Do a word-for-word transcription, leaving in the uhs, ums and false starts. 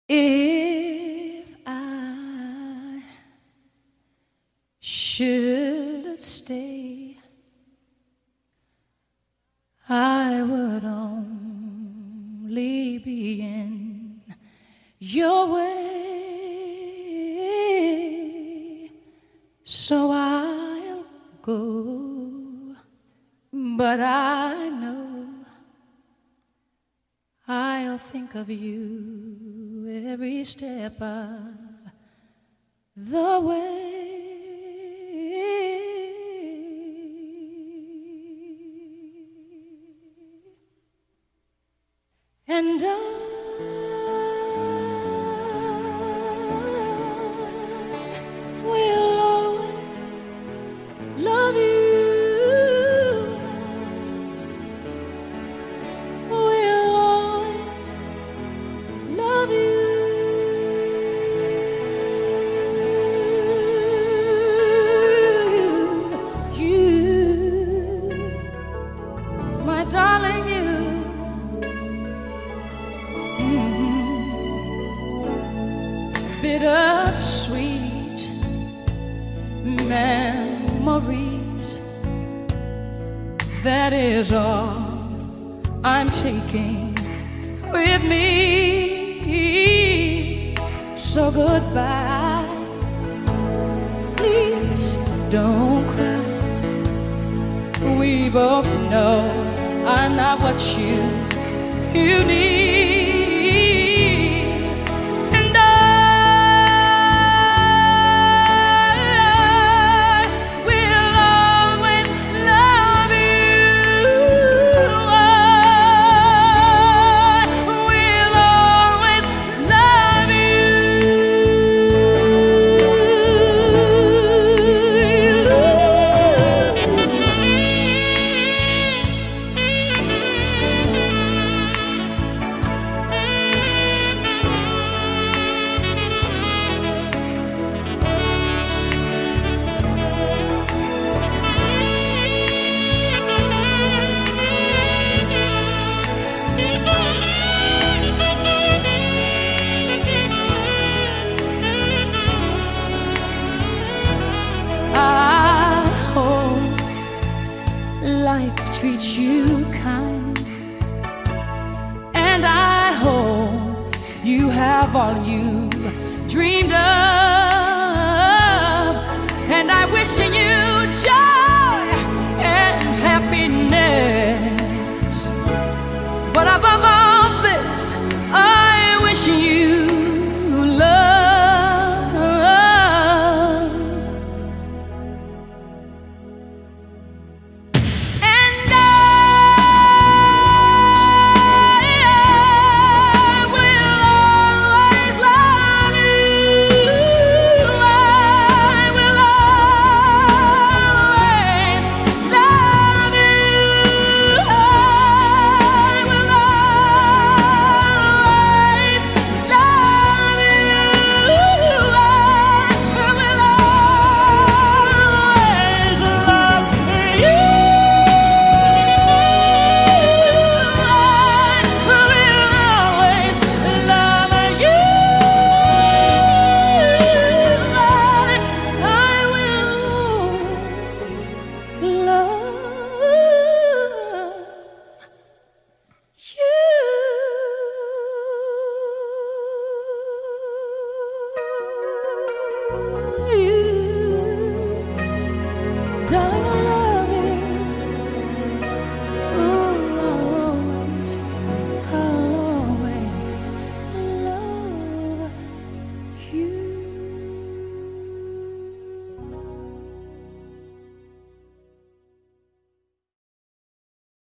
If I should stay, I would only be in your way, so I'll go, but I know I'll think of you every step of the way. And I will always love you. Will always love you. You, my darling, you. Bittersweet memories, that is all I'm taking with me. So goodbye, please don't cry. We both know I'm not what you, you need. Life treats you kind, and I hope you have all you dreamed of, and I wish you joy and happiness, but above all this, I wish you love. You